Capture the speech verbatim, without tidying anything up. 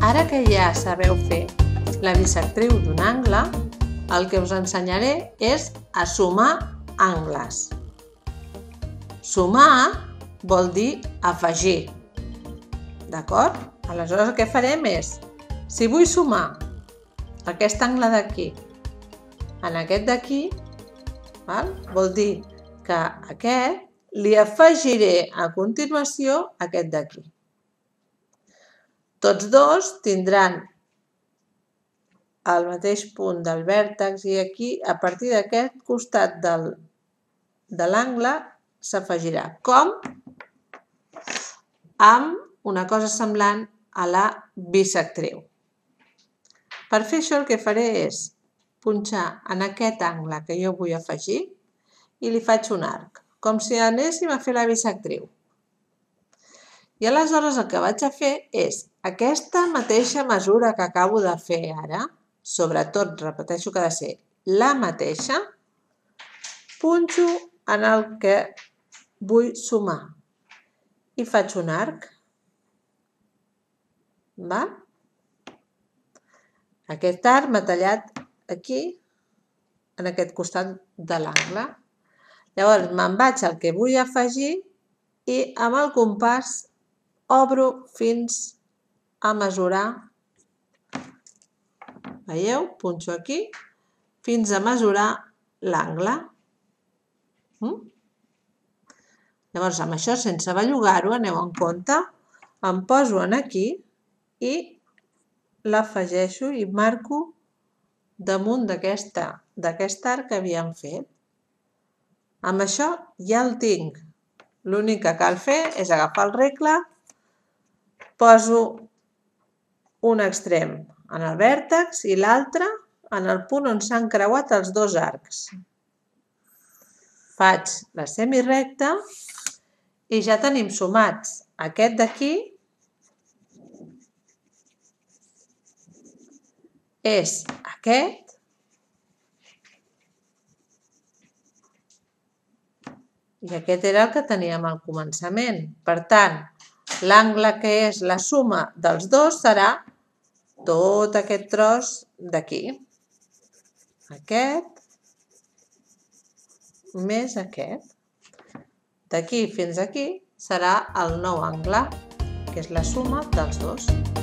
Ara que ja sabeu fer la bisectriu d'un angle, el que us ensenyaré és a sumar angles. Sumar vol dir afegir, d'acord? Aleshores el que farem és, si vull sumar aquest angle d'aquí en aquest d'aquí, vol dir que aquest li afegiré a continuació aquest d'aquí. Tots dos tindran el mateix punt del vèrtex i aquí, a partir d'aquest costat de l'angle, s'afegirà. Com? Amb una cosa semblant a la bisectriu. Per fer això el que faré és punxar en aquest angle que jo vull afegir i li faig un arc, com si anéssim a fer la bisectriu. I aleshores el que vaig a fer és aquesta mateixa mesura que acabo de fer ara, sobretot, repeteixo que ha de ser la mateixa, punxo en el que vull sumar i faig un arc. Aquest arc m'ha tallat aquí, en aquest costat de l'angle. Llavors me'n vaig al que vull afegir i amb el compàs obro fins a mesurar, veieu? Punxo aquí, fins a mesurar l'angle. Llavors amb això, sense bellugar-ho, aneu en compte, em poso aquí i l'afegeixo i marco damunt d'aquest arc que havíem fet. Amb això ja el tinc. L'únic que cal fer és agafar el regle, poso un extrem en el vèrtex i l'altre en el punt on s'han creuat els dos arcs. Faig la semirecta i ja tenim sumats aquest d'aquí, és aquest, i aquest era el que teníem al començament. Per tant, l'angle que és la suma dels dos serà tot aquest tros d'aquí. Aquest més aquest. D'aquí fins aquí serà el nou angle, que és la suma dels dos.